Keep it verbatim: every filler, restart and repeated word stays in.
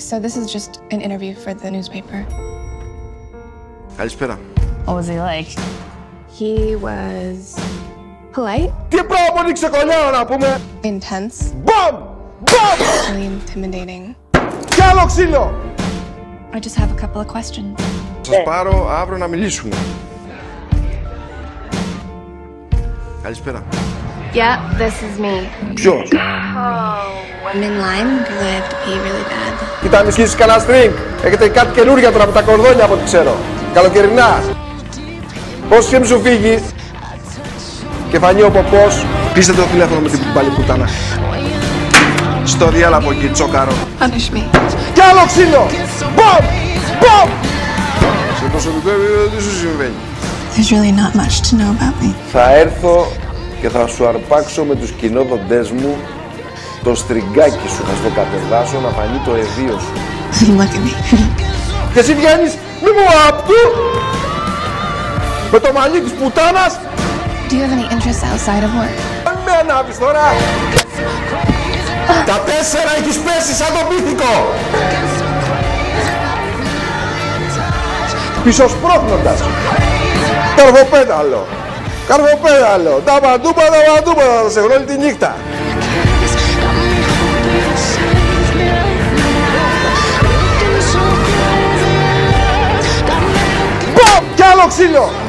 So this is just an interview for the newspaper. Καλησπέρα. What was he like? He was polite. Τι πράγμα πολύ ξεκολλιάω να πούμε. Intense. Μπαμ! Μπαμ! Really intimidating. Κι άλλο ξύλο! I just have a couple of questions. Θα σας πάρω αύριο να μιλήσουμε. Καλησπέρα. Yeah, this is me. Ποιος? Oh, I'm in line because I have to pee really bad. Κοίτα, νησχύσεις κανένα στρινγκ. Έχετε κάτι καινούργια τώρα με τα κορδόνια από ό,τι ξέρω. Καλοκαιρινά. Πώς σχέμα σου φύγει και φανεί ο ποπός. Πείστε το τηλέφωνο με την πάλι πουτάνα. Στο διάλα από εκεί, τσόκαρο. Punish me. Κι άλλο ξύλο! Μπομ! Μπομ! Σε προσωπικό επίπεδο τι σου συμβαίνει? There's really not much to know about me. Θα έρθω και θα σου αρπάξω με τους κοινόδοντές μου το στριγκάκι σου. Θα στο κατεβάσω να φανεί το εδίο σου. Look at me. Και εσύ βγαίνεις μη μου απτού με το μαλλί της πουτάνας. Do you have any interests outside of work? Αν με ανάβεις τώρα. Τα τέσσερα έχεις πέσει σαν το πίθηκο. Πισωσπρώχνοντας. Καρβοπέδαλο. Καρβοπέδαλο. Τα παντούπα, τα παντούπα. Θα σε βρω όλη τη νύχτα. Μπαμ! Κι άλλο ξύλο.